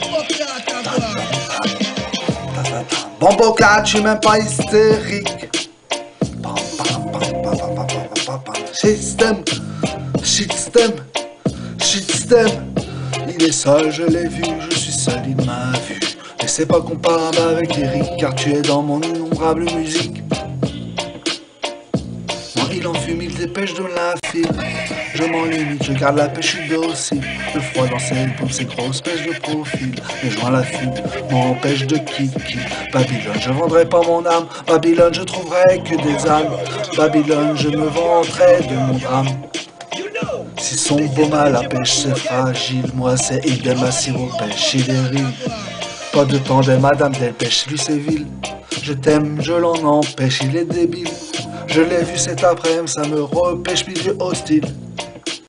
Bomboca, tu es même pas hystérique. Système, shitstem, shitstem. Il est seul, je l'ai vu, je suis seul, il m'a vu. Mais c'est pas comparable avec Eric, car tu es dans mon innombrable musique. Moi il en fume, il dépêche de la file. Je m'en limite, je garde la pêche, je suis docile. Le froid dans ses paumes, ses grosses pêches de profil. Les joints la fuite m'empêche de kiki. Babylone, je vendrai pas mon âme. Babylone, je trouverai que des âmes. Babylone, je me vanterai de mon drame. Si son beau mal à pêche c'est fragile, moi c'est idem à sirop pêche, il dérive. Pas de tandem, madame Delpech, lui c'est vil. Je t'aime, je l'en empêche, il est débile. Je l'ai vu cet après-midi, ça me repêche, milieu hostile.